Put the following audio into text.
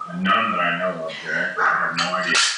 None that I know of, Jack. I have no idea.